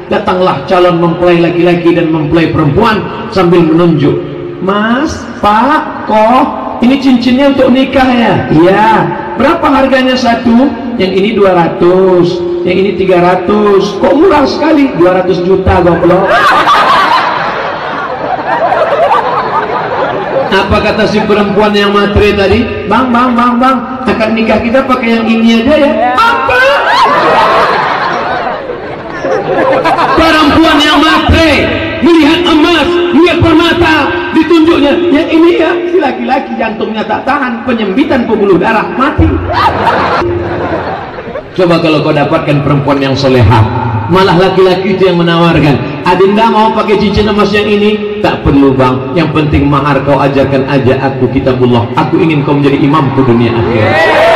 Datanglah calon mempelai laki-laki dan mempelai perempuan sambil menunjuk, Mas, Pak, Koh, ini cincinnya untuk nikah ya? Iya. Berapa harganya satu? Yang ini 200, yang ini 300. Kok murah sekali? 200 juta goblok. Apa kata si perempuan yang matre tadi? Bang, akad nikah kita pakai yang ini aja ya? Apa? Perempuan yang matre melihat emas, melihat permata, ditunjuknya yang ini ya. Si laki-laki jantungnya tak tahan, penyempitan pembuluh darah, mati. Coba kalau kau dapatkan perempuan yang solehah, malah laki-laki itu yang menawarkan, Adinda mau pakai cincin emas yang ini? Tak perlu bang, yang penting mahar kau ajarkan aja aku kitabullah, aku ingin kau menjadi imamku dunia akhirat.